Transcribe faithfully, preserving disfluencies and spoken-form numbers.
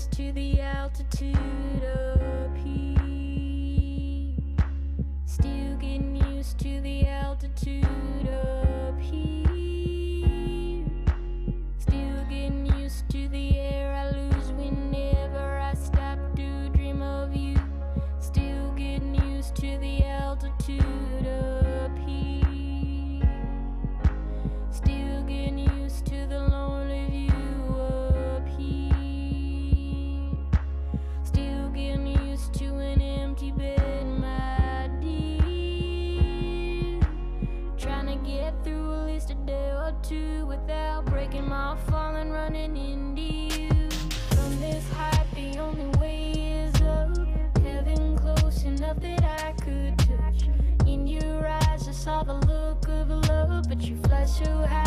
used to the altitude up here. Still getting used to the altitude up here. Still getting used to the air I lose whenever I stop to dream of you. Still getting used to the altitude up here. Still getting used to the lonely view up here. Still getting used to an empty bed, my dear. Trying to get through at least a day or two without breaking my fall and running into you. From this height, the only way is up. Heaven close enough that I could touch. In your eyes, I saw the look of love, but you fly so high.